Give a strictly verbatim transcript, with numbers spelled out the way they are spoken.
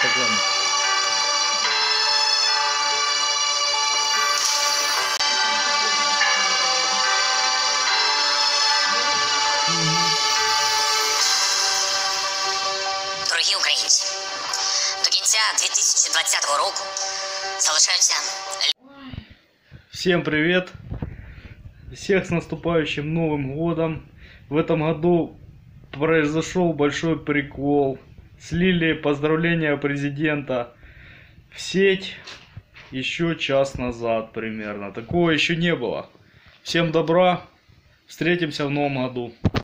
стакан. Дорогі українці, до кінця дві тисячі двадцятого року залишаються... Всем привет! Всех с наступающим Новым годом! В этом году произошел большой прикол. Слили поздравления президента в сеть еще час назад примерно. Такого еще не было. Всем добра! Встретимся в Новом году!